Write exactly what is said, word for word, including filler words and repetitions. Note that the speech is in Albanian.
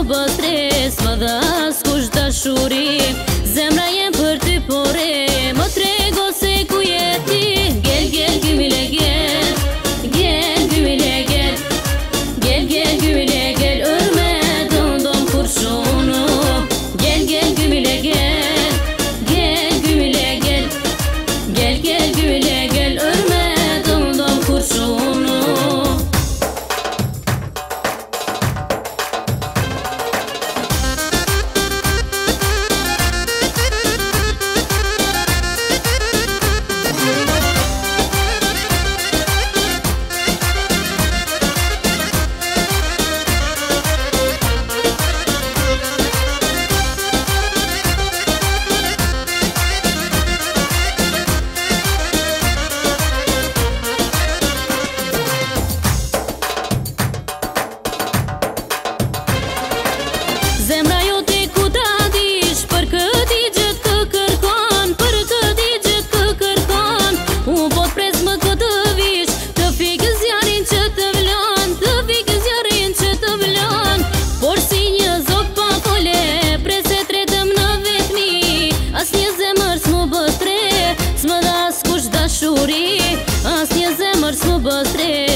bë stres, më dha s'kush dashuri. Zemra jem për ty pore, më trego se ku jeti. Gel, gel, gümile gel, gel, gümile gel. Gel, gel, gümile gel, örme dondom kurşunu. Gel, gel, gümile gel, gel, gümile gel. Gel, gel, gümile gel, örme dondom kurşunu. Zemra jote ku ta dish, për këti gjithë kë kërkon, për këti gjithë kë kërkon. Unë po t'pres më këtë vish, të fikë zjarin që të vlon, të fikë zjarin që të vlon. Por si një zok pa fole, prese tretëm në vetmi. As një zemër s'mu bë stre, s'më dha s'kush dashuri. As një zemër s'mu bë stre,